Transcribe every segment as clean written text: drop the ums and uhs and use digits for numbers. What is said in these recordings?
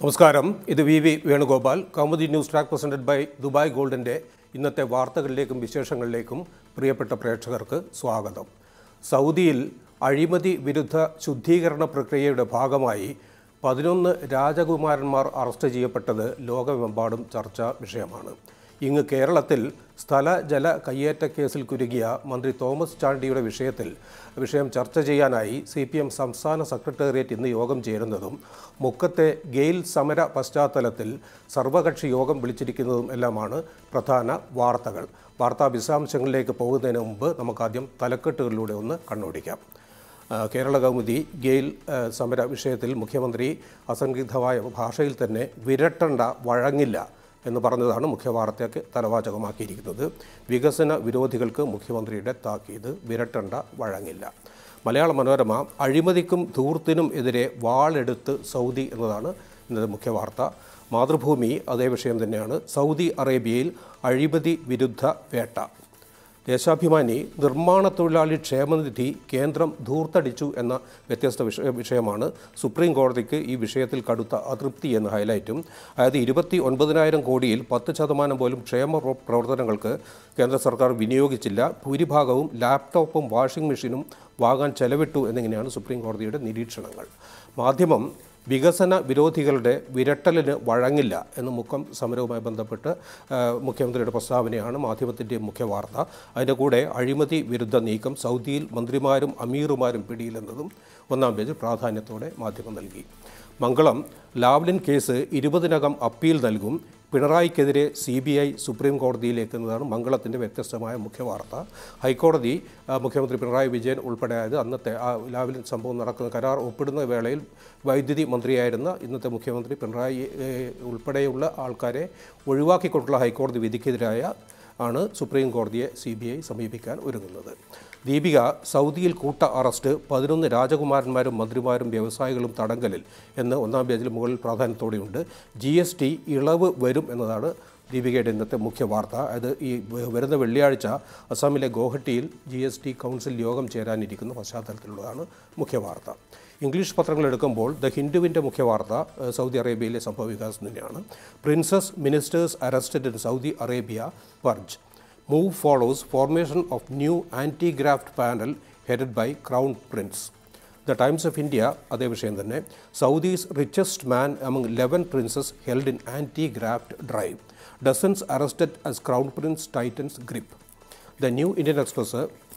നമസ്കാരം, ഇത് V Venugopal. Kaumudi Newstrack presented by Dubai ഗോൾഡിൻ്റെ ഇന്നത്തെ വാർത്തകളിലേക്കും വിശേഷങ്ങളിലേക്കും പ്രിയപ്പെട്ട പ്രേക്ഷകർക്ക് സ്വാഗതം. സൗദിയിൽ അഴിമതി വിരുദ്ധ ശുദ്ധീകരണ പ്രക്രിയയുടെ ഭാഗമായി 11 രാജകുമാരന്മാർ അറസ്റ്റ് ചെയ്യപ്പെട്ടത് ലോകമെമ്പാടും ചർച്ചാ വിഷയമാണ്. ഇങ്ങ് കേരളത്തിൽ സ്ഥല ജല കയ്യേറ്റ കേസിൽ കുരുങ്ങിയ മന്ത്രി തോമസ് ചാണ്ടിയുടെ വിഷയം ചർച്ച ചെയ്യാനായി CPM സംസ്ഥാന സെക്രട്ടേറിയറ്റ് ഇന്ന് യോഗം ചേരുന്നതും മുക്കത്തെ ഗെയിൽ സമര പശ്ചാത്തലത്തിൽ സർവകക്ഷി യോഗം വിളിച്ചിരിക്കുന്നതും എല്ലാമാണ് പ്രധാന വാർത്തകൾ. വാർത്താ വിശദാംശങ്ങളിലേക്ക് പോകുന്നതിന് മുമ്പ് നമുക്കാദ്യം തലക്കെട്ടുകളിലൂടെ ഒന്ന് കണ്ണോടിക്കാം. കേരള കൗമുദി ഗെയിൽ സമര വിഷയത്തിൽ മുഖ്യമന്ത്രി അസംദിഗ്ധമായ ഭാഷയിൽ തന്നെ വിരട്ടണ്ട, വഴങ്ങില്ല എന്ന് പറഞ്ഞതാണ് മുഖ്യവാർത്തയ്ക്ക് തലവാചകമാക്കിയിരിക്കുന്നത്. വികസന വിരോധികൾക്ക് മുഖ്യമന്ത്രിയുടെ താക്കീത്, വിരട്ടണ്ട, വഴങ്ങില്ല. മലയാള മനോരമ അഴിമതിക്കും ധൂർത്തിനും എതിരെ വാളെടുത്ത് സൗദി എന്നതാണ് ഇന്നത്തെ മുഖ്യവാർത്ത. മാതൃഭൂമി അതേ വിഷയം തന്നെയാണ്. സൗദി അറേബ്യയിൽ അഴിമതി വിരുദ്ധ വേട്ട. ദേശാഭിമാനി നിർമ്മാണ തൊഴിലാളി ക്ഷേമനിധി കേന്ദ്രം ധൂർത്തടിച്ചു എന്ന വ്യത്യസ്ത വിഷയമാണ്. സുപ്രീം കോടതിക്ക് ഈ വിഷയത്തിൽ കടുത്ത അതൃപ്തി എന്ന് ഹൈലൈറ്റും. അതായത് 29,000 കോടിയിൽ 10% പോലും ക്ഷേമ പ്രവർത്തനങ്ങൾക്ക് കേന്ദ്ര സർക്കാർ വിനിയോഗിച്ചില്ല. ഭൂരിഭാഗവും ലാപ്ടോപ്പും വാഷിംഗ് മെഷീനും വാങ്ങാൻ ചെലവിട്ടു എന്നിങ്ങനെയാണ് സുപ്രീം കോടതിയുടെ നിരീക്ഷണങ്ങൾ. മാധ്യമം വികസന വിരോധികളുടെ വിരട്ടലിന് വഴങ്ങില്ല എന്ന് മുക്കം സമരവുമായി ബന്ധപ്പെട്ട് മുഖ്യമന്ത്രിയുടെ പ്രസ്താവനയാണ് മാധ്യമത്തിൻ്റെ മുഖ്യ വാർത്ത. അതിൻ്റെ കൂടെ അഴിമതി വിരുദ്ധ നീക്കം, സൗദിയിൽ മന്ത്രിമാരും അമീറുമാരും പിടിയിലെന്നതും ഒന്നാം പേജിൽ പ്രാധാന്യത്തോടെ മാധ്യമം നൽകി. മംഗളം ലാവ്ലിൻ കേസ് 20-നകം അപ്പീൽ നൽകും. പിണറായിക്കെതിരെ CBI സുപ്രീം കോടതിയിലേക്ക് എന്നതാണ് മംഗളത്തിൻ്റെ വ്യത്യസ്തമായ മുഖ്യവാർത്ത. ഹൈക്കോടതി മുഖ്യമന്ത്രി പിണറായി വിജയൻ ഉൾപ്പെടെ അന്നത്തെ ആ ലാവ്ലിൻ സംഭവം നടക്കുന്ന കരാർ ഒപ്പിടുന്ന വേളയിൽ വൈദ്യുതി മന്ത്രിയായിരുന്ന ഇന്നത്തെ മുഖ്യമന്ത്രി പിണറായി ഉൾപ്പെടെയുള്ള ആൾക്കാരെ ഒഴിവാക്കിക്കൊണ്ടുള്ള ഹൈക്കോടതി വിധിക്കെതിരായ ആണ് സുപ്രീം കോടതിയെ CBI സമീപിക്കാൻ ഒരുങ്ങുന്നത്. ദീപിക സൗദിയിൽ കൂട്ട അറസ്റ്റ്, 11 രാജകുമാരന്മാരും മന്ത്രിമാരും വ്യവസായികളും തടങ്കലിൽ എന്ന് ഒന്നാം പേജിൽ മുകളിൽ പ്രാധാന്യത്തോടെയുണ്ട്. GST ഇളവ് വരും എന്നതാണ് ദീപികയുടെ ഇന്നത്തെ മുഖ്യ വാർത്ത. അത് ഈ വരുന്ന വെള്ളിയാഴ്ച അസാമിലെ ഗോഹട്ടിയിൽ GST കൗൺസിൽ യോഗം ചേരാനിരിക്കുന്ന പശ്ചാത്തലത്തിലുള്ളതാണ് മുഖ്യ വാർത്ത. ഇംഗ്ലീഷ് പത്രങ്ങൾ എടുക്കുമ്പോൾ ദ ഹിന്ദുവിൻ്റെ മുഖ്യ വാർത്ത സൗദി അറേബ്യയിലെ സംഭവവികാസം തന്നെയാണ്. Princes ministers arrested in Saudi Arabia purge. Move follows formation of new anti-graft panel headed by Crown Prince. The Times of India അതേ വിഷയം തന്നെ. Saudi's richest man among 11 princes held in anti-graft drive. Dozens arrested as Crown Prince tightens grip. The New Indian Express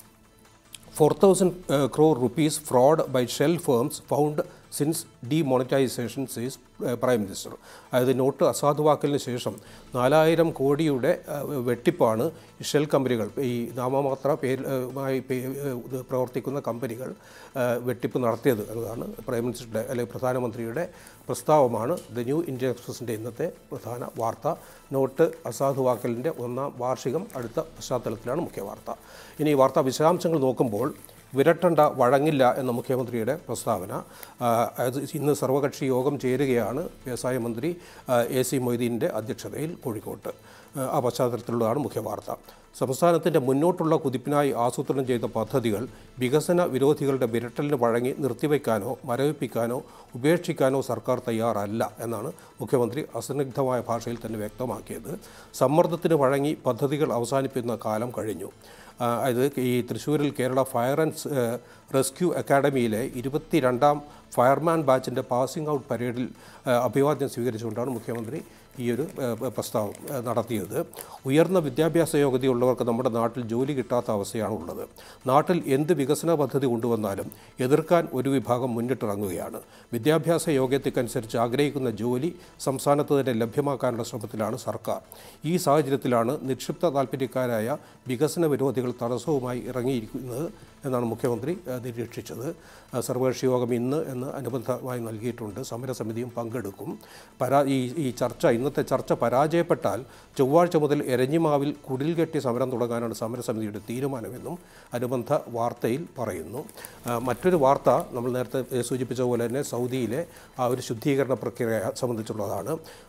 4,000 crore rupees fraud by shell firms found since demonetization, says Prime Minister. അതായത് note അസാധുവാക്കലിന് ശേഷം 4,000 കോടിയുടെ വെട്ടിപ്പാണ് shell കമ്പനികൾ, ഈ നാമമാത്ര പേരുമായി പ്രവർത്തിക്കുന്ന കമ്പനികൾ വെട്ടിപ്പ് നടത്തിയത് എന്നതാണ് പ്രൈം മിനിസ്റ്ററുടെ അല്ലെങ്കിൽ പ്രധാനമന്ത്രിയുടെ പ്രസ്താവമാണ് ദ ന്യൂ ഇന്ത്യൻ എക്സ്പ്രസിൻ്റെ ഇന്നത്തെ പ്രധാന വാർത്ത. നോട്ട് അസാധുവാക്കലിൻ്റെ 1ാം വാർഷികം അടുത്ത പശ്ചാത്തലത്തിലാണ് മുഖ്യ വാർത്ത. ഇനി ഈ വാർത്താ വിശദാംശങ്ങൾ നോക്കുമ്പോൾ വിരട്ടണ്ട, വഴങ്ങില്ല എന്ന മുഖ്യമന്ത്രിയുടെ പ്രസ്താവന. ഇന്ന് സർവകക്ഷി യോഗം ചേരുകയാണ് വ്യവസായ മന്ത്രി AC മൊയ്തീൻ്റെ അധ്യക്ഷതയിൽ കോഴിക്കോട്ട്. ആ പശ്ചാത്തലത്തിലുള്ളതാണ് മുഖ്യ വാർത്ത. സംസ്ഥാനത്തിൻ്റെ മുന്നോട്ടുള്ള കുതിപ്പിനായി ആസൂത്രണം ചെയ്ത പദ്ധതികൾ വികസന വിരോധികളുടെ വിരട്ടലിന് വഴങ്ങി നിർത്തിവെക്കാനോ മരവിപ്പിക്കാനോ ഉപേക്ഷിക്കാനോ സർക്കാർ തയ്യാറല്ല എന്നാണ് മുഖ്യമന്ത്രി അസന്നിഗ്ധമായ ഭാഷയിൽ തന്നെ വ്യക്തമാക്കിയത്. സമ്മർദ്ദത്തിന് വഴങ്ങി പദ്ധതികൾ അവസാനിപ്പിക്കുന്ന കാലം കഴിഞ്ഞു. അത് ഈ തൃശ്ശൂരിൽ കേരള ഫയർ ആൻഡ് റെസ്ക്യൂ അക്കാഡമിയിലെ 22ാം ഫയർമാൻ ബാച്ചിൻ്റെ പാസിംഗ് ഔട്ട് പരേഡിൽ അഭിവാദ്യം സ്വീകരിച്ചുകൊണ്ടാണ് മുഖ്യമന്ത്രി ഈയൊരു പ്രസ്താവം നടത്തിയത്. ഉയർന്ന വിദ്യാഭ്യാസ യോഗ്യതയുള്ളവർക്ക് നമ്മുടെ നാട്ടിൽ ജോലി കിട്ടാത്ത അവസ്ഥയാണുള്ളത്. നാട്ടിൽ എന്ത് വികസന പദ്ധതി കൊണ്ടുവന്നാലും എതിർക്കാൻ ഒരു വിഭാഗം മുന്നിട്ടിറങ്ങുകയാണ്. വിദ്യാഭ്യാസ യോഗ്യതയ്ക്കനുസരിച്ച് ആഗ്രഹിക്കുന്ന ജോലി സംസ്ഥാനത്ത് തന്നെ ലഭ്യമാക്കാനുള്ള ശ്രമത്തിലാണ് സർക്കാർ. ഈ സാഹചര്യത്തിലാണ് നിക്ഷിപ്ത താൽപ്പര്യക്കാരായ വികസന വിരോധികൾ തടസ്സവുമായി ഇറങ്ങിയിരിക്കുന്നത് എന്നാണ് മുഖ്യമന്ത്രി നിരീക്ഷിച്ചത്. സർവകക്ഷി യോഗം ഇന്ന് എന്ന് അനുബന്ധമായി നൽകിയിട്ടുണ്ട്. സമരസമിതിയും പങ്കെടുക്കും. ഇന്നത്തെ ചർച്ച പരാജയപ്പെട്ടാൽ ചൊവ്വാഴ്ച മുതൽ എരഞ്ഞിമാവിൽ കുടിൽ കെട്ടി സമരം തുടങ്ങാനാണ് സമരസമിതിയുടെ തീരുമാനമെന്നും അനുബന്ധ വാർത്തയിൽ പറയുന്നു. മറ്റൊരു വാർത്ത നമ്മൾ നേരത്തെ സൂചിപ്പിച്ച പോലെ തന്നെ സൗദിയിലെ ആ ഒരു ശുദ്ധീകരണ പ്രക്രിയ സംബന്ധിച്ചുള്ളതാണ്.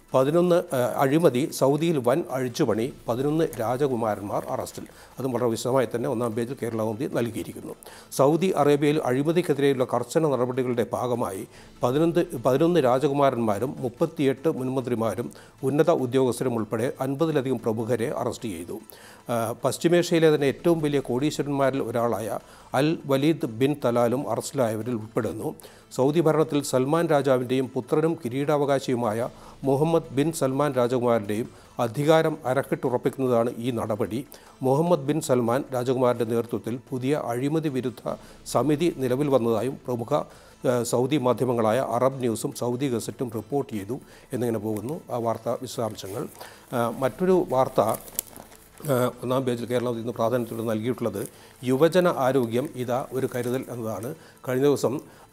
അഴിമതി സൗദിയിൽ വൻ അഴിച്ചുപണി 11 രാജകുമാരന്മാർ അറസ്റ്റിൽ. അതും വളരെ വിശദമായി തന്നെ ഒന്നാം പേജിൽ കേരള കൗമുദി നൽകിയിരിക്കുന്നു. സൗദി അറേബ്യയിൽ അഴിമതിക്കെതിരെയുള്ള കർശന നടപടികളുടെ ഭാഗമായി 11 രാജകുമാരന്മാരും 38 മുൻമന്ത്രിമാരും ഉന്നത ഉദ്യോഗസ്ഥരും ഉൾപ്പെടെ 50-ലധികം പ്രമുഖരെ അറസ്റ്റ് ചെയ്തു. പശ്ചിമേഷ്യയിലെ തന്നെ ഏറ്റവും വലിയ കോടീശ്വരന്മാരിൽ ഒരാളായ അൽ വലീദ് ബിൻ തലാലും അറസ്റ്റിലായവരിൽ ഉൾപ്പെടുന്നു. സൗദി ഭരണത്തിൽ സൽമാൻ രാജാവിൻ്റെയും പുത്രനും കിരീടാവകാശിയുമായ മുഹമ്മദ് ബിൻ സൽമാൻ രാജകുമാരൻ്റെയും അധികാരം അരക്കിട്ടുറപ്പിക്കുന്നതാണ് ഈ നടപടി. മുഹമ്മദ് ബിൻ സൽമാൻ രാജകുമാരൻ്റെ നേതൃത്വത്തിൽ പുതിയ അഴിമതി വിരുദ്ധ സമിതി നിലവിൽ വന്നതായും പ്രമുഖ സൗദി മാധ്യമങ്ങളായ അറബ് ന്യൂസും സൗദി ഗസറ്റും റിപ്പോർട്ട് ചെയ്തു എന്നിങ്ങനെ പോകുന്നു ആ വാർത്താ വിശദാംശങ്ങൾ. മറ്റൊരു വാർത്ത ഒന്നാം പേജിൽ കേരളത്തിൽ നിന്ന് പ്രാധാന്യത്തോടെ നൽകിയിട്ടുള്ളത് യുവജന ആരോഗ്യം ഇതാ ഒരു കരുതൽ എന്നതാണ്. കഴിഞ്ഞ ദിവസം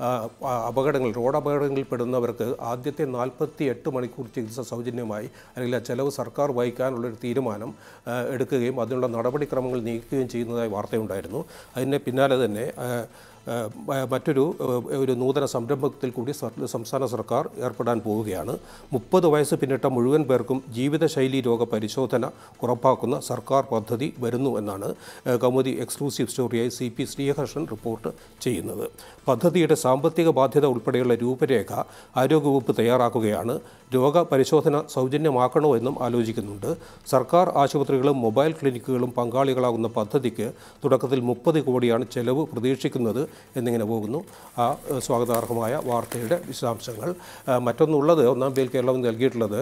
റോഡ് അപകടങ്ങളിൽ പെടുന്നവർക്ക് ആദ്യത്തെ 48 മണിക്കൂർ ചികിത്സ സൗജന്യമായി അല്ലെങ്കിൽ ആ ചെലവ് സർക്കാർ വഹിക്കാനുള്ളൊരു തീരുമാനം എടുക്കുകയും അതിനുള്ള നടപടിക്രമങ്ങൾ നീക്കുകയും ചെയ്യുന്നതായി വാർത്തയുണ്ടായിരുന്നു. അതിന് പിന്നാലെ തന്നെ മറ്റൊരു നൂതന സംരംഭത്തിൽ കൂടി സംസ്ഥാന സർക്കാർ ഏർപ്പെടാൻ പോവുകയാണ്. 30 വയസ്സ് പിന്നിട്ട മുഴുവൻ പേർക്കും ജീവിതശൈലി രോഗ പരിശോധന ഉറപ്പാക്കുന്ന സർക്കാർ പദ്ധതി വരുന്നു എന്നാണ് കൗമുദി എക്സ്ക്ലൂസീവ് സ്റ്റോറിയായി CP ശ്രീഹർഷൻ റിപ്പോർട്ട് ചെയ്യുന്നത്. പദ്ധതിയുടെ സാമ്പത്തിക ബാധ്യത ഉൾപ്പെടെയുള്ള രൂപരേഖ ആരോഗ്യവകുപ്പ് തയ്യാറാക്കുകയാണ്. രോഗപരിശോധന സൗജന്യമാക്കണോ എന്നും ആലോചിക്കുന്നുണ്ട്. സർക്കാർ ആശുപത്രികളും മൊബൈൽ ക്ലിനിക്കുകളും പങ്കാളികളാകുന്ന പദ്ധതിക്ക് തുടക്കത്തിൽ 30 കോടിയാണ് ചെലവ് പ്രതീക്ഷിക്കുന്നത് എന്നിങ്ങനെ പോകുന്നു ആ സ്വാഗതാർഹമായ വാർത്തയുടെ വിശദാംശങ്ങൾ. മറ്റൊന്നുള്ളത് ഒന്നാം പേജിൽ കേരളം നൽകിയിട്ടുള്ളത്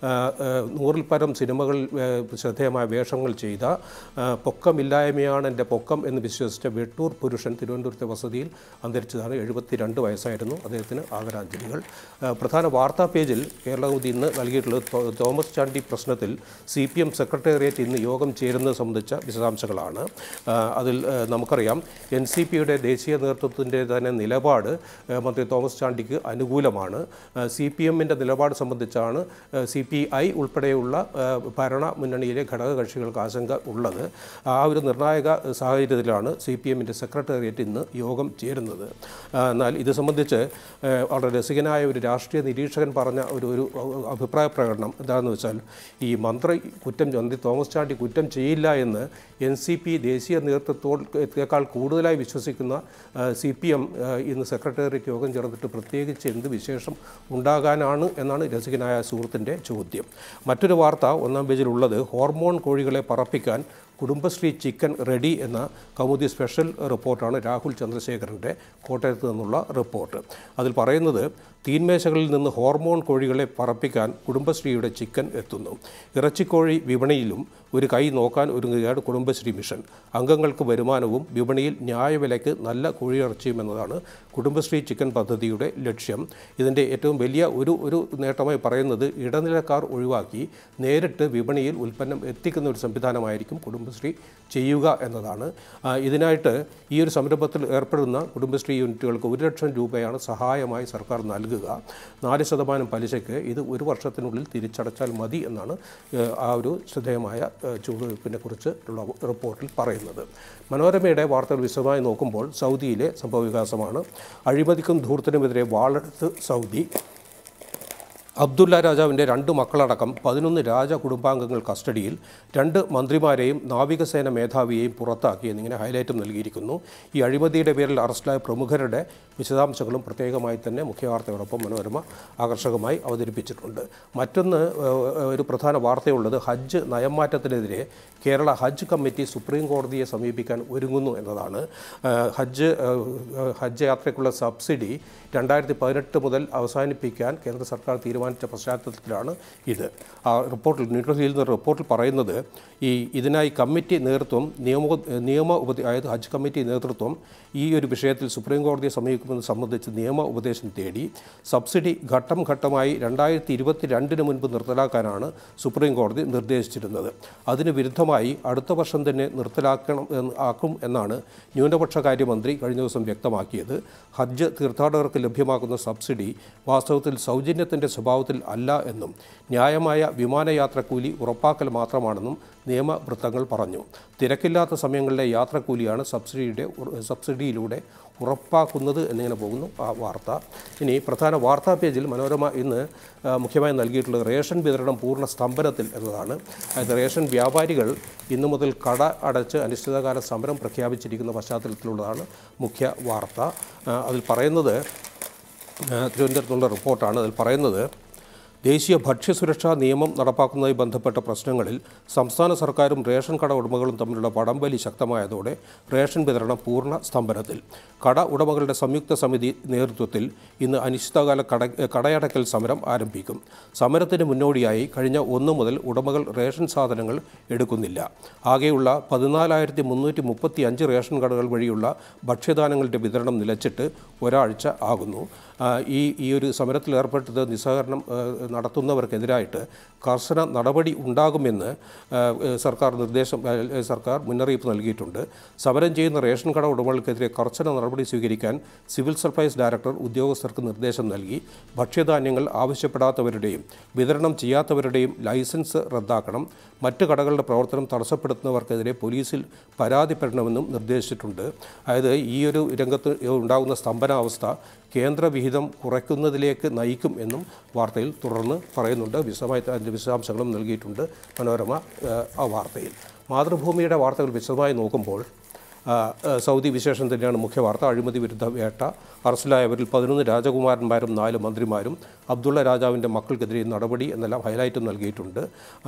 100-ൽ പരം സിനിമകളിൽ ശ്രദ്ധേയമായ വേഷങ്ങൾ ചെയ്ത പൊക്കമില്ലായ്മയാണ് എൻ്റെ പൊക്കം എന്ന് വിശ്വസിച്ച വെട്ടൂർ പുരുഷൻ തിരുവനന്തപുരത്തെ വസതിയിൽ അന്തരിച്ചതാണ്. 72 വയസ്സായിരുന്നു. അദ്ദേഹത്തിന് ആദരാഞ്ജലികൾ. പ്രധാന വാർത്താ പേജിൽ കേരള കൗമുദി ഇന്ന് നൽകിയിട്ടുള്ളത് തോമസ് ചാണ്ടി പ്രശ്നത്തിൽ CPM സെക്രട്ടേറിയറ്റ് ഇന്ന് യോഗം ചേരുന്നത് സംബന്ധിച്ച വിശദാംശങ്ങളാണ്. അതിൽ നമുക്കറിയാം NCPയുടെ ദേശീയ നേതൃത്വത്തിൻ്റെ തന്നെ നിലപാട് മന്ത്രി തോമസ് ചാണ്ടിക്ക് അനുകൂലമാണ്. CPMൻ്റെ നിലപാട് സംബന്ധിച്ചാണ് CPI ഉൾപ്പെടെയുള്ള ഭരണ മുന്നണിയിലെ ഘടകകക്ഷികൾക്ക് ആശങ്ക ഉള്ളത്. ആ ഒരു നിർണായക സാഹചര്യത്തിലാണ് CPMൻ്റെ സെക്രട്ടേറിയറ്റ് ഇന്ന് യോഗം ചേരുന്നത്. എന്നാൽ ഇത് സംബന്ധിച്ച് വളരെ രസികനായ ഒരു രാഷ്ട്രീയ നിരീക്ഷകൻ പറഞ്ഞ ഒരു അഭിപ്രായ പ്രകടനം എന്താണെന്ന് വെച്ചാൽ ഈ മന്ത്രി തോമസ് ചാണ്ടി കുറ്റം ചെയ്യില്ല എന്ന് NCP ദേശീയ നേതൃത്വത്തേക്കാൾ കൂടുതലായി വിശ്വസിക്കുന്ന CPM ഇന്ന് സെക്രട്ടേറിയറ്റ് യോഗം ചേർന്നിട്ട് പ്രത്യേകിച്ച് എന്ത് വിശേഷം ഉണ്ടാകാനാണ് എന്നാണ് രസികനായ സുഹൃത്തിൻ്റെ ചോദ്യം. മറ്റൊരു വാർത്ത ഒന്നാം പേജിലുള്ളത് ഹോർമോൺ കോഴികളെ പറപ്പിക്കാൻ കുടുംബശ്രീ ചിക്കൻ റെഡി എന്ന കൗമുദി സ്പെഷ്യൽ റിപ്പോർട്ടാണ്. രാഹുൽ ചന്ദ്രശേഖരൻ്റെ കോട്ടയത്ത് നിന്നുള്ള റിപ്പോർട്ട്. അതിൽ പറയുന്നത് തീന്മേശകളിൽ നിന്ന് ഹോർമോൺ കോഴികളെ പറപ്പിക്കാൻ കുടുംബശ്രീയുടെ ചിക്കൻ എത്തുന്നു. ഇറച്ചിക്കോഴി വിപണിയിലും ഒരു കൈ നോക്കാൻ ഒരുങ്ങുകയാണ് കുടുംബശ്രീ മിഷൻ. അംഗങ്ങൾക്ക് വരുമാനവും വിപണിയിൽ ന്യായവിലയ്ക്ക് നല്ല കോഴിയിറച്ചിയും എന്നതാണ് കുടുംബശ്രീ ചിക്കൻ പദ്ധതിയുടെ ലക്ഷ്യം. ഇതിൻ്റെ ഏറ്റവും വലിയ ഒരു നേട്ടമായി പറയുന്നത് ഇടനിലക്കാർ ഒഴിവാക്കി നേരിട്ട് വിപണിയിൽ ഉൽപ്പന്നം എത്തിക്കുന്ന ഒരു സംവിധാനമായിരിക്കും കുടുംബശ്രീ ചെയ്യുക എന്നതാണ്. ഇതിനായിട്ട് ഈ ഒരു സംരംഭത്തിൽ ഏർപ്പെടുന്ന കുടുംബശ്രീ യൂണിറ്റുകൾക്ക് 1 ലക്ഷം രൂപയാണ് സഹായമായി സർക്കാർ നൽകുക. 4% പലിശയ്ക്ക് ഇത് 1 വർഷത്തിനുള്ളിൽ തിരിച്ചടച്ചാൽ മതി എന്നാണ് ആ ഒരു ശ്രദ്ധേയമായ ചുവടുവയ്പ്പിനെ കുറിച്ച് ഉള്ള റിപ്പോർട്ടിൽ പറയുന്നത്. മനോരമയുടെ വാർത്തകൾ വിശദമായി നോക്കുമ്പോൾ സൗദിയിലെ സംഭവവികാസമാണ്. അഴിമതിക്കും ധൂർത്തിനുമെതിരെ വാളെടുത്ത് സൗദി. അബ്ദുള്ള രാജാവിൻ്റെ 2 മക്കളടക്കം 11 രാജകുടുംബാംഗങ്ങൾ കസ്റ്റഡിയിൽ. 2 മന്ത്രിമാരെയും നാവികസേന മേധാവിയെയും പുറത്താക്കി എന്നിങ്ങനെ ഹൈലൈറ്റും നൽകിയിരിക്കുന്നു. ഈ അഴിമതിയുടെ പേരിൽ അറസ്റ്റിലായ പ്രമുഖരുടെ വിശദാംശങ്ങളും പ്രത്യേകമായി തന്നെ മുഖ്യവാർത്തയോടൊപ്പം മനോരമ ആകർഷകമായി അവതരിപ്പിച്ചിട്ടുണ്ട്. മറ്റൊന്ന് ഒരു പ്രധാന വാർത്തയുള്ളത് ഹജ്ജ് നയംമാറ്റത്തിനെതിരെ കേരള ഹജ്ജ് കമ്മിറ്റി സുപ്രീം കോടതിയെ സമീപിക്കാൻ ഒരുങ്ങുന്നു എന്നതാണ്. ഹജ്ജ് യാത്രയ്ക്കുള്ള സബ്സിഡി 2018 മുതൽ അവസാനിപ്പിക്കാൻ കേന്ദ്ര സർക്കാർ തീരുമാനിച്ച പശ്ചാത്തലത്തിലാണ് ഇത്. ആ റിപ്പോർട്ടിൽ ന്യൂഡൽഹിയിൽ നിന്ന് റിപ്പോർട്ടിൽ പറയുന്നത് ഇതിനായി കമ്മിറ്റി നേതൃത്വം അതായത് ഹജ്ജ് കമ്മിറ്റി നേതൃത്വം ഈ ഒരു വിഷയത്തിൽ സുപ്രീം കോടതിയെ സമീപിക്കുന്നത് സംബന്ധിച്ച് നിയമ ഉപദേശം തേടി. സബ്സിഡി ഘട്ടം ഘട്ടമായി 2022 മുൻപ് നിർത്തലാക്കാനാണ് സുപ്രീം കോടതി നിർദ്ദേശിച്ചിരുന്നത്. അതിന് വിരുദ്ധമായി അടുത്ത വർഷം തന്നെ ആക്കും എന്നാണ് ന്യൂനപക്ഷകാര്യമന്ത്രി കഴിഞ്ഞ ദിവസം വ്യക്തമാക്കിയത്. ഹജ്ജ് തീർത്ഥാടകർക്ക് ലഭ്യമാക്കുന്ന സബ്സിഡി വാസ്തവത്തിൽ സൗജന്യത്തിൻ്റെ സ്വഭാവം സ്വഭാവത്തിൽ അല്ല എന്നും ന്യായമായ വിമാനയാത്രക്കൂലി ഉറപ്പാക്കൽ മാത്രമാണെന്നും നിയമവൃത്തങ്ങൾ പറഞ്ഞു. തിരക്കില്ലാത്ത സമയങ്ങളിലെ യാത്രക്കൂലിയാണ് സബ്സിഡിയിലൂടെ ഉറപ്പാക്കുന്നത് എന്നിങ്ങനെ പോകുന്നു ആ വാർത്ത. ഇനി പ്രധാന വാർത്താ പേജിൽ മനോരമ ഇന്ന് മുഖ്യമായി നൽകിയിട്ടുള്ളത് റേഷൻ വിതരണം പൂർണ്ണ സ്തംഭനത്തിൽ എന്നതാണ്. അതായത് റേഷൻ വ്യാപാരികൾ ഇന്നു മുതൽ കട അടച്ച് അനിശ്ചിതകാല സമരം പ്രഖ്യാപിച്ചിരിക്കുന്ന പശ്ചാത്തലത്തിലുള്ളതാണ് മുഖ്യ വാർത്ത. അതിൽ പറയുന്നത് തിരുവനന്തപുരത്തുള്ള റിപ്പോർട്ടാണ്. അതിൽ പറയുന്നത് ദേശീയ ഭക്ഷ്യസുരക്ഷാ നിയമം നടപ്പാക്കുന്നതുമായി ബന്ധപ്പെട്ട പ്രശ്നങ്ങളിൽ സംസ്ഥാന സർക്കാരും റേഷൻ കട ഉടമകളും തമ്മിലുള്ള വടംവലി ശക്തമായതോടെ റേഷൻ വിതരണം പൂർണ്ണ സ്തംഭനത്തിൽ. കട ഉടമകളുടെ സംയുക്ത സമിതി നേതൃത്വത്തിൽ ഇന്ന് അനിശ്ചിതകാല കടയടക്കൽ സമരം ആരംഭിക്കും. സമരത്തിന് മുന്നോടിയായി കഴിഞ്ഞ 1 മുതൽ ഉടമകൾ റേഷൻ സാധനങ്ങൾ എടുക്കുന്നില്ല. ആകെയുള്ള 14,335 റേഷൻ കടകൾ വഴിയുള്ള ഭക്ഷ്യധാന്യങ്ങളുടെ വിതരണം നിലച്ചിട്ട് ഒരാഴ്ച ആകുന്നു. ഈ ഒരു സമരത്തിൽ ഏർപ്പെട്ടത് നിസ്സഹകരണം നടത്തുന്നവർക്കെതിരായിട്ട് കർശന നടപടി ഉണ്ടാകുമെന്ന് സർക്കാർ മുന്നറിയിപ്പ് നൽകിയിട്ടുണ്ട്. സമരം ചെയ്യുന്ന റേഷൻ കട ഉടമകൾക്കെതിരെ കർശന നടപടി സ്വീകരിക്കാൻ സിവിൽ സപ്ലൈസ് ഡയറക്ടർ ഉദ്യോഗസ്ഥർക്ക് നിർദ്ദേശം നൽകി. ഭക്ഷ്യധാന്യങ്ങൾ ആവശ്യപ്പെടാത്തവരുടെയും വിതരണം ചെയ്യാത്തവരുടെയും ലൈസൻസ് റദ്ദാക്കണം. മറ്റ് കടകളുടെ പ്രവർത്തനം തടസ്സപ്പെടുത്തുന്നവർക്കെതിരെ പോലീസിൽ പരാതിപ്പെടണമെന്നും നിർദ്ദേശിച്ചിട്ടുണ്ട്. അതായത് ഈ ഒരു രംഗത്ത് ഉണ്ടാകുന്ന സ്തംഭനാവസ്ഥ കേന്ദ്ര വിഹിതം കുറയ്ക്കുന്നതിലേക്ക് നയിക്കും എന്നും വാർത്തയിൽ തുടർന്ന് പറയുന്നുണ്ട്. വിശദമായി അതിൻ്റെ വിശദാംശങ്ങളും നൽകിയിട്ടുണ്ട് മനോരമ ആ വാർത്തയിൽ. മാതൃഭൂമിയുടെ വാർത്തകൾ വിശദമായി നോക്കുമ്പോൾ സൗദി വിശേഷം തന്നെയാണ് മുഖ്യ വാർത്ത. അഴിമതി വിരുദ്ധ വേട്ട, അറസ്റ്റിലായവരിൽ 11 രാജകുമാരന്മാരും 4 മന്ത്രിമാരും, അബ്ദുള്ള രാജാവിൻ്റെ മക്കൾക്കെതിരെ നടപടി എന്നെല്ലാം ഹൈലൈറ്റും നൽകിയിട്ടുണ്ട്.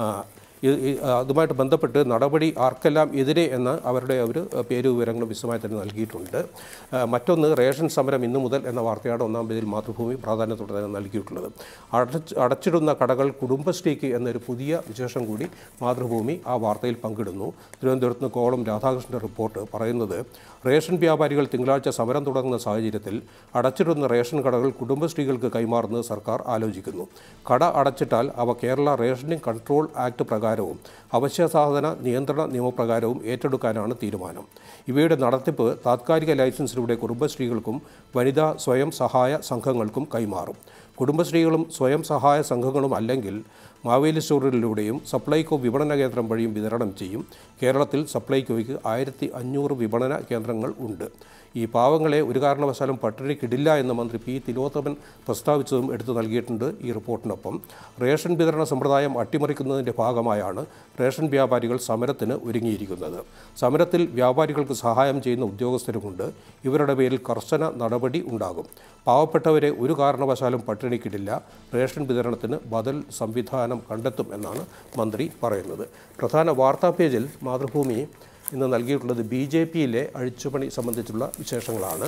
അതുമായിട്ട് ബന്ധപ്പെട്ട് നടപടി ആർക്കെല്ലാം എതിരെ എന്ന് അവരുടെ പേര് വിവരങ്ങളും വിശദമായി തന്നെ നൽകിയിട്ടുണ്ട്. മറ്റൊന്ന് റേഷൻ സമരം ഇന്നു മുതൽ എന്ന വാർത്തയാണ് 1-ാം പേജിൽ മാതൃഭൂമി പ്രാധാന്യത്തോടെ തന്നെ നൽകിയിട്ടുള്ളത്. അടച്ചിടുന്ന കടകൾ കുടുംബശ്രീക്ക് എന്നൊരു പുതിയ വിശേഷം കൂടി മാതൃഭൂമി ആ വാർത്തയിൽ പങ്കിടുന്നു. തിരുവനന്തപുരത്ത് നിന്ന് കോളം രാധാകൃഷ്ണൻ്റെ റിപ്പോർട്ട് പറയുന്നത് റേഷൻ വ്യാപാരികൾ തിങ്കളാഴ്ച സമരം തുടങ്ങുന്ന സാഹചര്യത്തിൽ അടച്ചിടുന്ന റേഷൻ കടകൾ കുടുംബശ്രീകൾക്ക് കൈമാറുന്നത് സർക്കാർ ആലോചിക്കുന്നു. കട അടച്ചിട്ടാൽ അവ കേരള റേഷനിംഗ് കൺട്രോൾ ആക്ട് പ്രകാരവും അവശ്യ സാധന നിയന്ത്രണ നിയമപ്രകാരവും ഏറ്റെടുക്കാനാണ് തീരുമാനം. ഇവയുടെ നടത്തിപ്പ് താത്കാലിക ലൈസൻസിലൂടെ കുടുംബശ്രീകൾക്കും വനിതാ സ്വയം സഹായ സംഘങ്ങൾക്കും കൈമാറും. കുടുംബശ്രീകളും സ്വയം സഹായ സംഘങ്ങളും അല്ലെങ്കിൽ മാവേലി സ്റ്റോറുകളിലൂടെയും സപ്ലൈകോ വിപണന കേന്ദ്രം വഴിയും വിതരണം ചെയ്യും. കേരളത്തിൽ സപ്ലൈകോയ്ക്ക് 1500 വിപണന കേന്ദ്രങ്ങൾ ഉണ്ട്. ഈ പാവങ്ങളെ ഒരു കാരണവശാലും പട്ടിണിക്കിടില്ല എന്ന് മന്ത്രി പി തിലോത്തമൻ പ്രസ്താവിച്ചതും എടുത്തു നൽകിയിട്ടുണ്ട് ഈ റിപ്പോർട്ടിനൊപ്പം. റേഷൻ വിതരണ സമ്പ്രദായം അട്ടിമറിക്കുന്നതിൻ്റെ ഭാഗമായാണ് റേഷൻ വ്യാപാരികൾ സമരത്തിന് ഒരുങ്ങിയിരിക്കുന്നത്. സമരത്തിൽ വ്യാപാരികൾക്ക് സഹായം ചെയ്യുന്ന ഉദ്യോഗസ്ഥരുമുണ്ട്. ഇവരുടെ പേരിൽ കർശന നടപടി ഉണ്ടാകും. പാവപ്പെട്ടവരെ ഒരു കാരണവശാലും പട്ടിണിക്കിടില്ല. റേഷൻ വിതരണത്തിന് ബദൽ സംവിധാനം കണ്ടെത്തും എന്നാണ് മന്ത്രി പറയുന്നത്. പ്രധാന വാർത്താ പേജിൽ മാതൃഭൂമി ഇന്ന് നൽകിയിട്ടുള്ളത് BJPയിലെ അഴിച്ചുപണി സംബന്ധിച്ചുള്ള വിശേഷങ്ങളാണ്.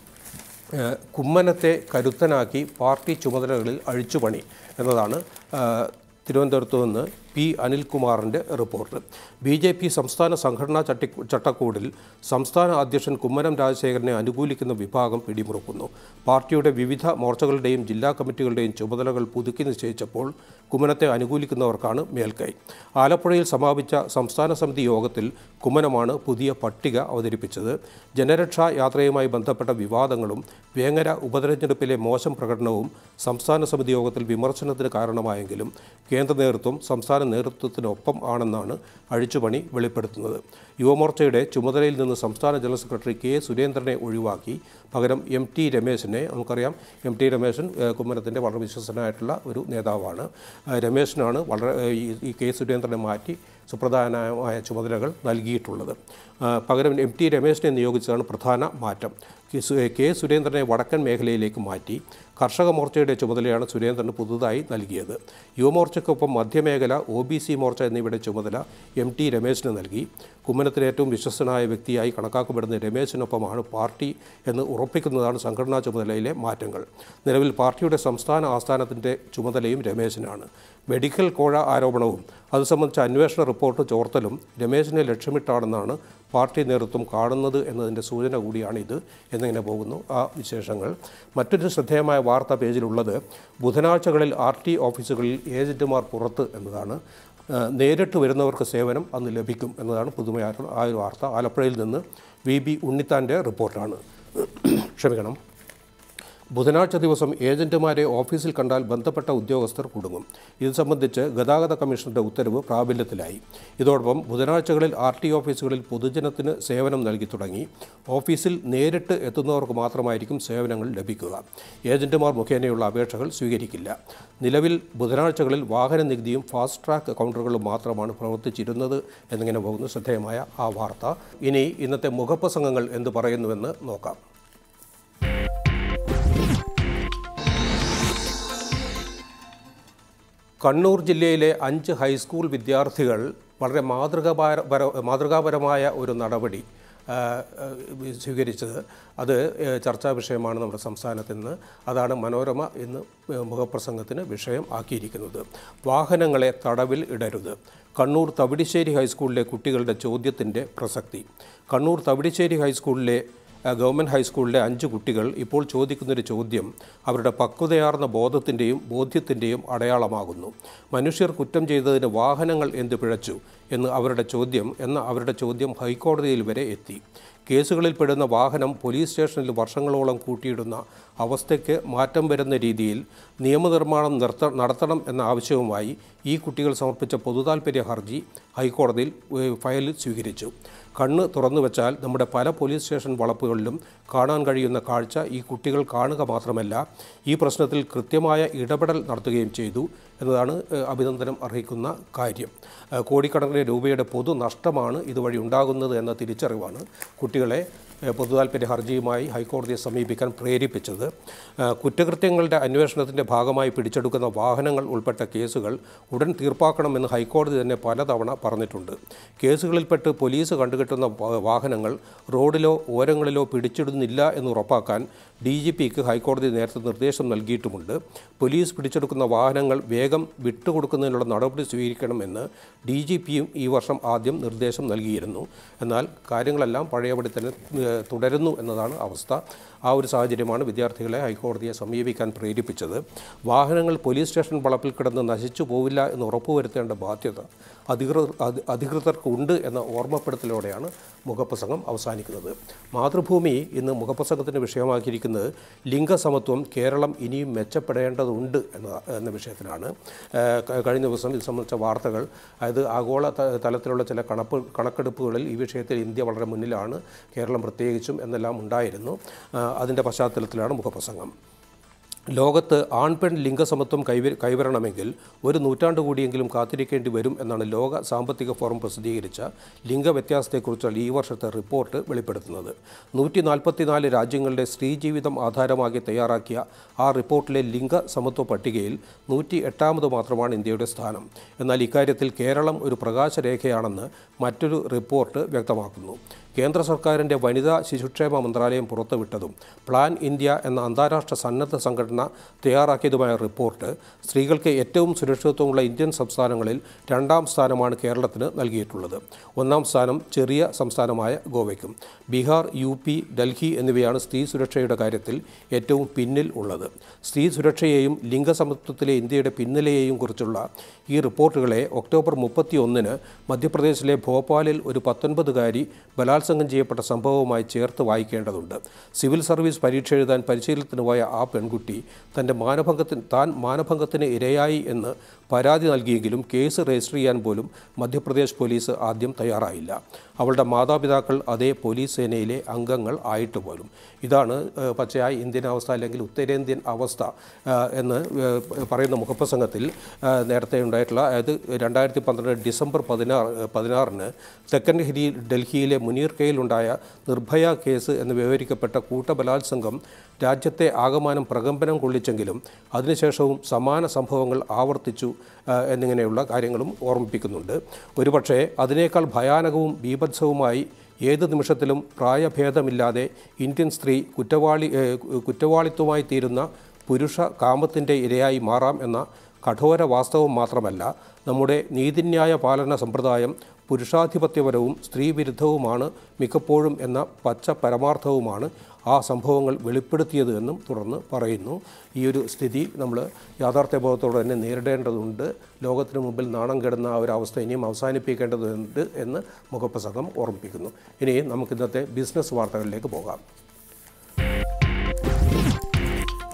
കുമ്മനത്തെ കരുത്തനാക്കി പാർട്ടി ചുമതലകളിൽ അഴിച്ചുപണി എന്നതാണ് തിരുവനന്തപുരത്ത് നിന്ന് പി അനിൽകുമാറിൻ്റെ റിപ്പോർട്ട്. BJP സംസ്ഥാന സംഘടനാ ചട്ടക്കൂടിൽ സംസ്ഥാന അധ്യക്ഷൻ കുമ്മനം രാജശേഖരനെ അനുകൂലിക്കുന്ന വിഭാഗം പിടിമുറുക്കുന്നു. പാർട്ടിയുടെ വിവിധ മോർച്ചകളുടെയും ജില്ലാ കമ്മിറ്റികളുടെയും ചുമതലകൾ പുതുക്കി നിശ്ചയിച്ചപ്പോൾ കുമ്മനത്തെ അനുകൂലിക്കുന്നവർക്കാണ് മേൽക്കൈ. ആലപ്പുഴയിൽ സമാപിച്ച സംസ്ഥാന സമിതി യോഗത്തിൽ കുമ്മനമാണ് പുതിയ പട്ടിക അവതരിപ്പിച്ചത്. ജനരക്ഷാ യാത്രയുമായി ബന്ധപ്പെട്ട വിവാദങ്ങളും വേങ്ങര ഉപതെരഞ്ഞെടുപ്പിലെ മോശം പ്രകടനവും സംസ്ഥാന സമിതി യോഗത്തിൽ വിമർശനത്തിന് കാരണമായെങ്കിലും കേന്ദ്ര നേതൃത്വം സംസ്ഥാന നേതൃത്വത്തിനൊപ്പം ആണെന്നാണ് അഴിച്ചുപണി വെളിപ്പെടുത്തുന്നത്. യുവമോർച്ചയുടെ ചുമതലയിൽ നിന്ന് സംസ്ഥാന ജനറൽ സെക്രട്ടറി കെ സുരേന്ദ്രനെ ഒഴിവാക്കി പകരം MT രമേശിനെ, നമുക്കറിയാം MT രമേശൻ കുമ്മനത്തിൻ്റെ വളരെ വിശ്വസനായിട്ടുള്ള ഒരു നേതാവാണ്. രമേശനാണ് ഈ കെ സുരേന്ദ്രനെ മാറ്റി സുപ്രധാനമായ ചുമതലകൾ നൽകിയിട്ടുള്ളത്. പകരം MT രമേശിനെ നിയോഗിച്ചതാണ് പ്രധാന മാറ്റം. കെ സുരേന്ദ്രനെ വടക്കൻ മേഖലയിലേക്ക് മാറ്റി. കർഷക മോർച്ചയുടെ ചുമതലയാണ് സുരേന്ദ്രന് പുതുതായി നൽകിയത്. യുവമോർച്ചയ്ക്കൊപ്പം മധ്യമേഖല, OBC മോർച്ച എന്നിവയുടെ ചുമതല MT രമേശിന് നൽകി. കുമ്മനത്തിന് ഏറ്റവും വിശ്വസ്തനായ വ്യക്തിയായി കണക്കാക്കപ്പെടുന്ന രമേശിനൊപ്പമാണ് പാർട്ടി എന്ന് ഉറപ്പിക്കുന്നതാണ് സംഘടനാ ചുമതലയിലെ മാറ്റങ്ങൾ. നിലവിൽ പാർട്ടിയുടെ സംസ്ഥാന ആസ്ഥാനത്തിൻ്റെ ചുമതലയും രമേശിനാണ്. മെഡിക്കൽ കോഴ ആരോപണവും അത് സംബന്ധിച്ച അന്വേഷണ റിപ്പോർട്ട് ചോർത്തലും രമേശിനെ ലക്ഷ്യമിട്ടാണെന്നാണ് പാർട്ടി നേതൃത്വം കാണുന്നത് എന്നതിൻ്റെ സൂചന കൂടിയാണിത് എന്നിങ്ങനെ പോകുന്നു ആ വിശേഷങ്ങൾ. മറ്റൊരു ശ്രദ്ധേയമായ വാർത്താ പേജിലുള്ളത് ബുധനാഴ്ചകളിൽ RT ഓഫീസുകളിൽ ഏജന്റുമാർ പുറത്ത് എന്നതാണ്. നേരിട്ട് വരുന്നവർക്ക് സേവനം അന്ന് ലഭിക്കും എന്നതാണ് പുതുമയായിട്ടുള്ള ആ ഒരു വാർത്ത. ആലപ്പുഴയിൽ നിന്ന് VB ഉണ്ണിത്താൻ്റെ റിപ്പോർട്ടാണ്. ക്ഷമിക്കണം. ബുധനാഴ്ച ദിവസം ഏജന്റുമാരെ ഓഫീസിൽ കണ്ടാൽ ബന്ധപ്പെട്ട ഉദ്യോഗസ്ഥർ കുടുങ്ങും. ഇത് സംബന്ധിച്ച് ഗതാഗത കമ്മീഷണറുടെ ഉത്തരവ് പ്രാബല്യത്തിലായി. ഇതോടൊപ്പം ബുധനാഴ്ചകളിൽ RT ഓഫീസുകളിൽ പൊതുജനത്തിന് സേവനം നൽകി തുടങ്ങി. ഓഫീസിൽ നേരിട്ട് എത്തുന്നവർക്ക് മാത്രമായിരിക്കും സേവനങ്ങൾ ലഭിക്കുക. ഏജന്റുമാർ മുഖേനയുള്ള അപേക്ഷകൾ സ്വീകരിക്കില്ല. നിലവിൽ ബുധനാഴ്ചകളിൽ വാഹന നികുതിയും ഫാസ്റ്റ് ട്രാക്ക് കൗണ്ടറുകളും മാത്രമാണ് പ്രവർത്തിച്ചിരുന്നത് എന്നിങ്ങനെ പോകുന്നു ശ്രദ്ധേയമായ ആ വാർത്ത. ഇനി ഇന്നത്തെ മുഖപ്രസംഗങ്ങൾ എന്ത് പറയുന്നുവെന്ന് നോക്കാം. കണ്ണൂർ ജില്ലയിലെ 5 ഹൈസ്കൂൾ വിദ്യാർത്ഥികൾ വളരെ മാതൃകാപരമായ ഒരു നടപടി സ്വീകരിച്ചത്. അത് ചർച്ചാ വിഷയമാണ് നമ്മുടെ സംസ്ഥാനത്ത് നിന്ന്. അതാണ് മനോരമ ഇന്ന് മുഖപ്രസംഗത്തിന് വിഷയം ആക്കിയിരിക്കുന്നത്. വാഹനങ്ങളെ തടവിൽ ഇടരുത്. കണ്ണൂർ തവിടിശ്ശേരി ഹൈസ്കൂളിലെ കുട്ടികളുടെ ചോദ്യത്തിൻ്റെ പ്രസക്തി. കണ്ണൂർ തവിടിശ്ശേരി ഹൈസ്കൂളിലെ ഗവൺമെൻറ് ഹൈസ്കൂളിലെ 5 കുട്ടികൾ ഇപ്പോൾ ചോദിക്കുന്നൊരു ചോദ്യം അവരുടെ പക്വതയാർന്ന ബോധ്യത്തിൻ്റെയും അടയാളമാകുന്നു. മനുഷ്യർ കുറ്റം ചെയ്തതിന് വാഹനങ്ങൾ എന്ത് പിഴച്ചു എന്ന അവരുടെ ചോദ്യം ഹൈക്കോടതിയിൽ വരെ എത്തി. കേസുകളിൽ പെടുന്ന വാഹനം പോലീസ് സ്റ്റേഷനിൽ വർഷങ്ങളോളം കൂട്ടിയിടുന്ന അവസ്ഥയ്ക്ക് മാറ്റം വരുന്ന രീതിയിൽ നിയമനിർമ്മാണം നടത്തണം എന്ന ആവശ്യവുമായി ഈ കുട്ടികൾ സമർപ്പിച്ച പൊതുതാൽപര്യ ഹർജി ഹൈക്കോടതിയിൽ ഫയലിൽ സ്വീകരിച്ചു. കണ്ണ് തുറന്നു വെച്ചാൽ നമ്മുടെ പല പോലീസ് സ്റ്റേഷൻ വളപ്പുകളിലും കാണാൻ കഴിയുന്ന കാഴ്ച ഈ കുട്ടികൾ കാണുക മാത്രമല്ല, ഈ പ്രശ്നത്തിൽ കൃത്യമായ ഇടപെടൽ നടത്തുകയും ചെയ്തു എന്നതാണ് അഭിനന്ദനം അർഹിക്കുന്ന കാര്യം. കോടിക്കണക്കിന് രൂപയുടെ പൊതു നഷ്ടമാണ് ഇതുവഴി ഉണ്ടാകുന്നത് എന്ന തിരിച്ചറിവാണ് കുട്ടികളെ പൊതുതാൽപര്യ ഹർജിയുമായി ഹൈക്കോടതിയെ സമീപിക്കാൻ പ്രേരിപ്പിച്ചത്. കുറ്റകൃത്യങ്ങളുടെ അന്വേഷണത്തിൻ്റെ ഭാഗമായി പിടിച്ചെടുക്കുന്ന വാഹനങ്ങൾ ഉൾപ്പെട്ട കേസുകൾ ഉടൻ തീർപ്പാക്കണമെന്ന് ഹൈക്കോടതി തന്നെ പലതവണ പറഞ്ഞിട്ടുണ്ട്. കേസുകളിൽപ്പെട്ട് പോലീസ് കണ്ടുകെട്ടുന്ന വാഹനങ്ങൾ റോഡിലോ ഓരങ്ങളിലോ പിടിച്ചിടുന്നില്ല എന്ന് ഉറപ്പാക്കാൻ DGPക്ക് ഹൈക്കോടതി നേരത്തെ നിർദ്ദേശം നൽകിയിട്ടുമുണ്ട്. പോലീസ് പിടിച്ചെടുക്കുന്ന വാഹനങ്ങൾ വേഗം വിട്ടുകൊടുക്കുന്നതിനുള്ള നടപടി സ്വീകരിക്കണമെന്ന് DGPയും ഈ വർഷം ആദ്യം നിർദ്ദേശം നൽകിയിരുന്നു. എന്നാൽ കാര്യങ്ങളെല്ലാം പഴയപടി തന്നെ തുടരുന്നു എന്നതാണ് അവസ്ഥ. ആ ഒരു സാഹചര്യമാണ് വിദ്യാർത്ഥികളെ ഹൈക്കോടതിയെ സമീപിക്കാൻ പ്രേരിപ്പിച്ചത്. വാഹനങ്ങൾ പോലീസ് സ്റ്റേഷൻ വളപ്പിൽ കിടന്ന് നശിച്ചു പോവില്ല എന്ന് ഉറപ്പുവരുത്തേണ്ട ബാധ്യത അധികൃതർക്കുണ്ട് എന്ന ഓർമ്മപ്പെടുത്തലോടെയാണ് മുഖപ്രസംഗം അവസാനിക്കുന്നത്. മാതൃഭൂമി ഇന്ന് മുഖപ്രസംഗത്തിന് വിഷയമാക്കിയിരിക്കുന്നത് ലിംഗസമത്വം കേരളം ഇനിയും മെച്ചപ്പെടേണ്ടതുണ്ട് എന്ന വിഷയത്തിലാണ്. കഴിഞ്ഞ ദിവസം ഇത് സംബന്ധിച്ച വാർത്തകൾ, അതായത് ആഗോള തലത്തിലുള്ള ചില കണക്കെടുപ്പുകളിൽ ഈ വിഷയത്തിൽ ഇന്ത്യ വളരെ മുന്നിലാണ്, കേരളം പ്രത്യേകിച്ചും എന്നെല്ലാം ഉണ്ടായിരുന്നു. അതിൻ്റെ പശ്ചാത്തലത്തിലാണ് മുഖപ്രസംഗം. ലോകത്ത് ആൺപെൺ ലിംഗസമത്വം കൈവരണമെങ്കിൽ 1 നൂറ്റാണ്ട് കൂടിയെങ്കിലും കാത്തിരിക്കേണ്ടി വരും എന്നാണ് ലോക സാമ്പത്തിക ഫോറം പ്രസിദ്ധീകരിച്ച ലിംഗവ്യത്യാസത്തെക്കുറിച്ചുള്ള ഈ വർഷത്തെ റിപ്പോർട്ട് വെളിപ്പെടുത്തുന്നത്. 144 രാജ്യങ്ങളുടെ സ്ത്രീ ജീവിതം ആധാരമാക്കി തയ്യാറാക്കിയ ആ റിപ്പോർട്ടിലെ ലിംഗസമത്വ പട്ടികയിൽ 108ാമത് മാത്രമാണ് ഇന്ത്യയുടെ സ്ഥാനം. എന്നാൽ ഇക്കാര്യത്തിൽ കേരളം ഒരു പ്രകാശരേഖയാണെന്ന് മറ്റൊരു റിപ്പോർട്ട് വ്യക്തമാക്കുന്നു. കേന്ദ്ര സർക്കാരിൻ്റെ വനിതാ ശിശുക്ഷേമ മന്ത്രാലയം പുറത്തുവിട്ടതും പ്ലാൻ ഇന്ത്യ എന്ന അന്താരാഷ്ട്ര സന്നദ്ധ സംഘടന തയ്യാറാക്കിയതുമായ റിപ്പോർട്ട് സ്ത്രീകൾക്ക് ഏറ്റവും സുരക്ഷിതത്വമുള്ള ഇന്ത്യൻ സംസ്ഥാനങ്ങളിൽ 2ാം സ്ഥാനമാണ് കേരളത്തിന് നൽകിയിട്ടുള്ളത്. 1ാം സ്ഥാനം ചെറിയ സംസ്ഥാനമായ ഗോവയ്ക്കും. ബീഹാർ, UP, ഡൽഹി എന്നിവയാണ് സ്ത്രീ സുരക്ഷയുടെ കാര്യത്തിൽ ഏറ്റവും പിന്നിൽ ഉള്ളത്. സ്ത്രീ സുരക്ഷയെയും ലിംഗസമത്വത്തിലെ ഇന്ത്യയുടെ പിന്നിലെയും കുറിച്ചുള്ള ഈ റിപ്പോർട്ടുകളെ ഒക്ടോബർ 31 മധ്യപ്രദേശിലെ ഭോപ്പാലിൽ ഒരു 19കാരി ബലാത്സംഗം ചെയ്യപ്പെട്ട സംഭവവുമായി ചേർത്ത് വായിക്കേണ്ടതുണ്ട്. സിവിൽ സർവീസ് പരീക്ഷ എഴുതാൻ പരിശീലനത്തിന് പോയ ആ പെൺകുട്ടി താൻ മാനഭംഗത്തിന് ഇരയായി എന്ന് പരാതി നൽകിയെങ്കിലും കേസ് രജിസ്റ്റർ ചെയ്യാൻ പോലും മധ്യപ്രദേശ് പോലീസ് ആദ്യം തയ്യാറായില്ല. അവളുടെ മാതാപിതാക്കൾ അതേ പോലീസ് സേനയിലെ അംഗങ്ങൾ ആയിട്ട് പോലും. ഇതാണ് പച്ചയായി ഇന്ത്യൻ അവസ്ഥ, അല്ലെങ്കിൽ ഉത്തരേന്ത്യൻ അവസ്ഥ എന്ന് പറയുന്ന മുഖപ്രസംഗത്തിൽ നേരത്തെ ഉണ്ടായിട്ടുള്ള, അതായത് 2012 ഡിസംബർ 16 തെക്കൻ ഡൽഹിയിലെ മുനീർക്കയിലുണ്ടായ നിർഭയ കേസ് എന്ന് വിവരിക്കപ്പെട്ട കൂട്ടബലാത്സംഗം രാജ്യത്തെ ആകമാനം പ്രകമ്പനം കൊള്ളിച്ചെങ്കിലും അതിനുശേഷവും സമാന സംഭവങ്ങൾ ആവർത്തിച്ചു എന്നിങ്ങനെയുള്ള കാര്യങ്ങളും ഓർമ്മിപ്പിക്കുന്നുണ്ട്. ഒരുപക്ഷേ അതിനേക്കാൾ ഭയാനകവും ബീഭത്സവുമായി ഏത് നിമിഷത്തിലും പ്രായഭേദമില്ലാതെ ഇന്ത്യൻ സ്ത്രീ കുറ്റവാളിത്വമായി തീരുന്ന പുരുഷ കാമത്തിൻ്റെ ഇരയായി മാറാം എന്ന കഠോര വാസ്തവം മാത്രമല്ല, നമ്മുടെ നീതിന്യായ പാലന സമ്പ്രദായം പുരുഷാധിപത്യപരവും സ്ത്രീവിരുദ്ധവുമാണ് മിക്കപ്പോഴും എന്ന പച്ച പരമാർത്ഥവുമാണ് ആ സംഭവങ്ങൾ വെളിപ്പെടുത്തിയത് എന്നും തുടർന്ന് പറയുന്നു. ഈ ഒരു സ്ഥിതി നമ്മൾ യാഥാർത്ഥ്യബോധത്തോടെ തന്നെ നേരിടേണ്ടതുണ്ട്. ലോകത്തിന് മുമ്പിൽ നാണം കെടുന്ന ആ ഒരു അവസ്ഥ ഇനിയും അവസാനിപ്പിക്കേണ്ടതുണ്ട് എന്ന് മുഖപ്രസംഗം ഓർമ്മിപ്പിക്കുന്നു. ഇനി നമുക്കിന്നത്തെ ബിസിനസ് വാർത്തകളിലേക്ക് പോകാം.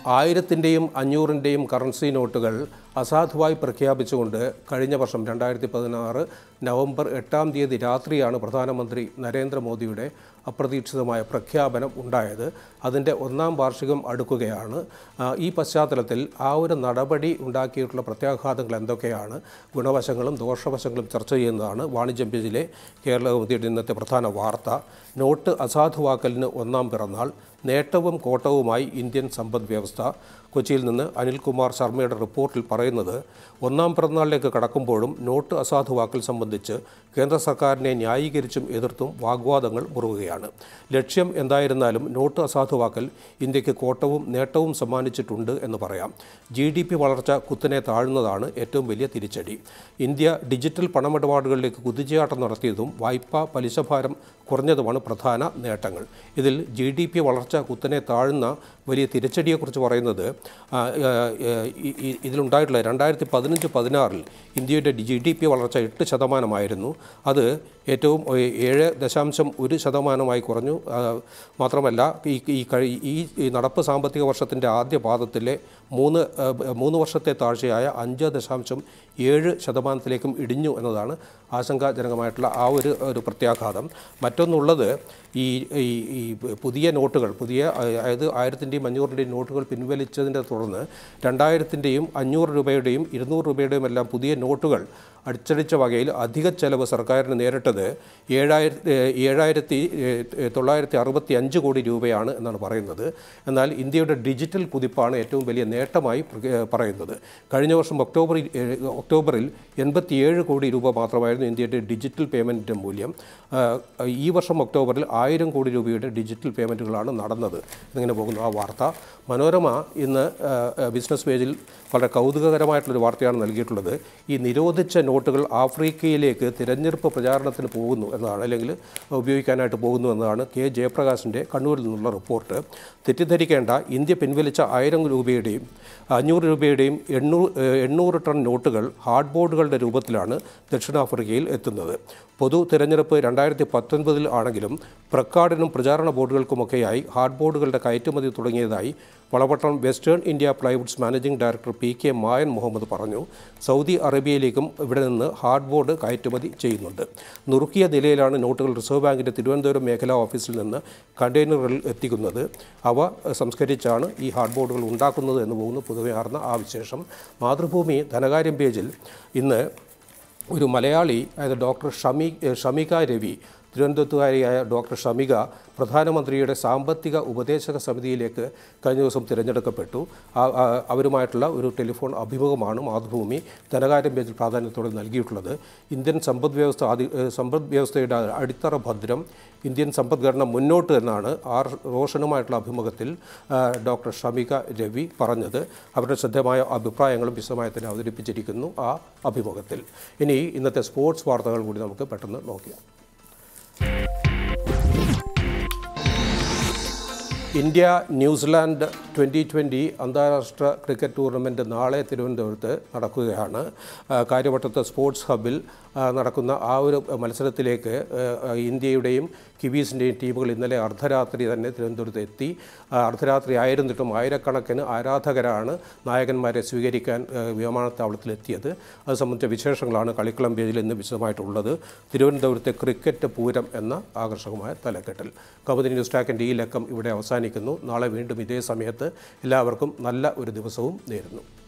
1000-ന്റെയും 500-ന്റെയും കറൻസി നോട്ടുകൾ അസാധുവായി പ്രഖ്യാപിച്ചുകൊണ്ട് കഴിഞ്ഞ വർഷം 2016 നവംബർ 8-ാം തീയതി രാത്രിയാണ് പ്രധാനമന്ത്രി നരേന്ദ്രമോദിയുടെ അപ്രതീക്ഷിതമായ പ്രഖ്യാപനം ഉണ്ടായത്. അതിൻ്റെ 1-ാം വാർഷികം അടുക്കുകയാണ്. ഈ പശ്ചാത്തലത്തിൽ ആ ഒരു നടപടി ഉണ്ടാക്കിയിട്ടുള്ള പ്രത്യാഘാതങ്ങൾ എന്തൊക്കെയാണ്, ഗുണവശങ്ങളും ദോഷവശങ്ങളും ചർച്ച ചെയ്യുന്നതാണ് വാണിജ്യം പേജിലെ കേരള കൗമുദിയുടെ ഇന്നത്തെ പ്രധാന വാർത്ത. നോട്ട് അസാധുവാക്കലിന് 1-ാം പിറന്നാൾ, നേട്ടവും കോട്ടവുമായി ഇന്ത്യൻ സമ്പദ് വ്യവസ്ഥ. കൊച്ചിയിൽ നിന്ന് അനിൽകുമാർ ശർമ്മയുടെ റിപ്പോർട്ടിൽ പറയുന്നത്, 1-ാം പിറന്നാളിലേക്ക് കടക്കുമ്പോഴും നോട്ട് അസാധുവാക്കൽ സംബന്ധിച്ച് കേന്ദ്ര സർക്കാരിനെ ന്യായീകരിച്ചും എതിർത്തും വാഗ്വാദങ്ങൾ മുറുകുകയാണ്. ലക്ഷ്യം എന്തായിരുന്നാലും നോട്ട് അസാധുവാക്കൽ ഇന്ത്യക്ക് കോട്ടവും നേട്ടവും സമ്മാനിച്ചിട്ടുണ്ട് എന്ന് പറയാം. GDP വളർച്ച കുത്തനെ താഴ്ന്നതാണ് ഏറ്റവും വലിയ തിരിച്ചടി. ഇന്ത്യ ഡിജിറ്റൽ പണമിടപാടുകളിലേക്ക് കുതിച്ചുചാട്ടം നടത്തിയതും വായ്പാ പലിശഭാരം കുറഞ്ഞതുമാണ് പ്രധാന നേട്ടങ്ങൾ. ഇതിൽ GDP വളർച്ച കുത്തനെ താഴ്ന്ന വലിയ തിരിച്ചടിയെക്കുറിച്ച് പറയുന്നത്, ഇതിലുണ്ടായിട്ടുള്ള 2015-16 ഇന്ത്യയുടെ GDP വളർച്ച 8% അത് ഏറ്റവും 7.1% കുറഞ്ഞു. മാത്രമല്ല ഈ നടപ്പ് സാമ്പത്തിക വർഷത്തിൻ്റെ ആദ്യ പാദത്തിലെ 3 വർഷത്തെ താഴ്ചയായ 5.7% ഇടിഞ്ഞു എന്നതാണ് ആശങ്കാജനകമായിട്ടുള്ള ആ ഒരു പ്രത്യാഘാതം. മറ്റൊന്നുള്ളത്, ഈ പുതിയ നോട്ടുകൾ, അതായത് 1000-ന്റെയും 500-ന്റെയും നോട്ടുകൾ പിൻവലിച്ചതിനെ തുടർന്ന് 2000-ന്റെയും 500 രൂപയുടെയും 200 രൂപയുടെയും എല്ലാം പുതിയ നോട്ടുകൾ അടിച്ചടിച്ച വകയിൽ അധിക ചെലവ് സർക്കാരിന് നേരിട്ടത് 7,965 കോടി രൂപയാണ് എന്നാണ് പറയുന്നത്. എന്നാൽ ഇന്ത്യയുടെ ഡിജിറ്റൽ കുതിപ്പാണ് ഏറ്റവും വലിയ നേട്ടമായി പറയുന്നത്. കഴിഞ്ഞ വർഷം ഒക്ടോബറിൽ 87 കോടി രൂപ മാത്രമായിരുന്നു ഇന്ത്യയുടെ ഡിജിറ്റൽ പേയ്മെൻറ്റിൻ്റെ മൂല്യം. ഈ വർഷം ഒക്ടോബറിൽ 1000 കോടി രൂപയുടെ ഡിജിറ്റൽ പേയ്മെൻറ്റുകളാണ് നടന്നത്. എന്നിങ്ങനെ പോകുന്നു ആ വാർത്ത. മനോരമ ഇന്ന് ബിസിനസ് പേജിൽ വളരെ കൗതുകകരമായിട്ടുള്ളൊരു വാർത്തയാണ് നൽകിയിട്ടുള്ളത്. ഈ നിരോധിച്ച നോട്ടുകൾ ആഫ്രിക്കയിലേക്ക് തിരഞ്ഞെടുപ്പ് പ്രചാരണത്തിന് പോകുന്നു എന്നതാണ്, അല്ലെങ്കിൽ ഉപയോഗിക്കാനായിട്ട് പോകുന്നു എന്നതാണ് കെ ജയപ്രകാശിൻ്റെ കണ്ണൂരിൽ നിന്നുള്ള റിപ്പോർട്ട്. തെറ്റിദ്ധരിക്കേണ്ട, ഇന്ത്യ പിൻവലിച്ച 1000 രൂപയുടെയും 500 രൂപയുടെയും 800 ടൺ നോട്ടുകൾ ഹാർഡ് ബോർഡുകളുടെ രൂപത്തിലാണ് ദക്ഷിണാഫ്രിക്കയിൽ എത്തുന്നത്. പൊതു തിരഞ്ഞെടുപ്പ് 2019 ആണെങ്കിലും പ്രക്കാർഡിനും പ്രചാരണ ബോർഡുകൾക്കുമൊക്കെയായി ഹാർഡ് ബോർഡുകളുടെ കയറ്റുമതി തുടങ്ങിയതായി Valapattanam Western India Plywoods managing director PK Mayan Muhammad പറഞ്ഞു. സൗദി അറേബ്യയിലേക്കും ഇവിടെ നിന്ന് ഹാർഡ് ബോർഡ് കയറ്റുമതി ചെയ്യുന്നുണ്ട്. നുറുക്കിയ നിലയിലാണ് നോട്ടുകൾ റിസർവ് ബാങ്കിൻ്റെ തിരുവനന്തപുരം മേഖലാ ഓഫീസിൽ നിന്ന് കണ്ടെയ്നറുകളിൽ എത്തിക്കുന്നത്. അവ സംസ്കരിച്ചാണ് ഈ ഹാർഡ് ബോർഡുകൾ ഉണ്ടാക്കുന്നത് എന്ന് പോകുന്നു പൊതുവെയാർന്ന ആ വിശേഷം. മാതൃഭൂമി ധനകാര്യം പേജിൽ ഇന്ന് ഒരു മലയാളി, അതായത് ഡോക്ടർ ഷമിക രവി, തിരുവനന്തപുരത്തുകാരിയായ ഡോക്ടർ ഷമിക പ്രധാനമന്ത്രിയുടെ സാമ്പത്തിക ഉപദേശക സമിതിയിലേക്ക് കഴിഞ്ഞ ദിവസം തിരഞ്ഞെടുക്കപ്പെട്ടു. അവരുമായിട്ടുള്ള ഒരു ടെലിഫോൺ അഭിമുഖമാണ് മാതൃഭൂമി ധനകാര്യം പേജിൽ പ്രാധാന്യത്തോടെ നൽകിയിട്ടുള്ളത്. ഇന്ത്യൻ സമ്പദ് വ്യവസ്ഥയുടെ അടിത്തറ ഭദ്രം, ഇന്ത്യൻ സമ്പദ്ഘടന മുന്നോട്ട് എന്നാണ് റോഷനുമായിട്ടുള്ള അഭിമുഖത്തിൽ ഡോക്ടർ ഷമിക രവി പറഞ്ഞത്. അവരുടെ ശ്രദ്ധേയമായ അഭിപ്രായങ്ങളും വിശദമായി തന്നെ അവതരിപ്പിച്ചിരിക്കുന്നു ആ അഭിമുഖത്തിൽ. ഇനി ഇന്നത്തെ സ്പോർട്സ് വാർത്തകൾ കൂടി നമുക്ക് പെട്ടെന്ന് നോക്കാം. ഇന്ത്യ-ന്യൂസിലാൻഡ് T20 അന്താരാഷ്ട്ര ക്രിക്കറ്റ് ടൂർണമെൻറ്റ് നാളെ തിരുവനന്തപുരത്ത് നടക്കുകയാണ്. കാര്യവട്ടത്ത് സ്പോർട്സ് ഹബ്ബിൽ നടക്കുന്ന ആ ഒരു മത്സരത്തിലേക്ക് ഇന്ത്യയുടെയും കിവീസിൻ്റെയും ടീമുകൾ ഇന്നലെ അർദ്ധരാത്രി തന്നെ തിരുവനന്തപുരത്ത് എത്തി. അർദ്ധരാത്രി ആയിരുന്നിട്ടും ആയിരക്കണക്കിന് ആരാധകരാണ് നായകന്മാരെ സ്വീകരിക്കാൻ വിമാനത്താവളത്തിലെത്തിയത്. അത് സംബന്ധിച്ച വിശേഷങ്ങളാണ് കളിക്കളം പേജിൽ ഇന്ന് വിശദമായിട്ടുള്ളത്. തിരുവനന്തപുരത്തെ ക്രിക്കറ്റ് പൂരം എന്ന ആകർഷകമായ തലക്കെട്ടിൽ. കൗമുദി ന്യൂസ്ട്രാക്കിൻ്റെ ഈ ലക്കം ഇവിടെ അവസാനിക്കുന്നു. നാളെ വീണ്ടും ഇതേ സമയത്ത് എല്ലാവർക്കും നല്ല ഒരു ദിവസവും നേരുന്നു.